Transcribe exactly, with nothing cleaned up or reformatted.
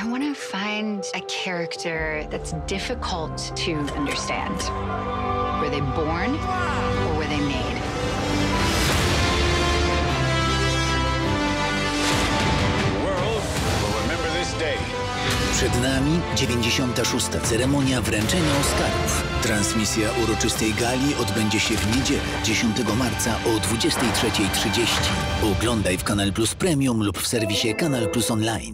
I want to find a character that's difficult to understand. Were they born or were they made? The world will remember this day. Przed nami dziewięćdziesiąta szósta ceremonia wręczenia Oscarów. Transmisja uroczystej gali odbędzie się w niedzielę, dziesiątego marca o dwudziestej trzeciej trzydzieści. Oglądaj w CANAL Plus Premium lub w serwisie CANAL Online.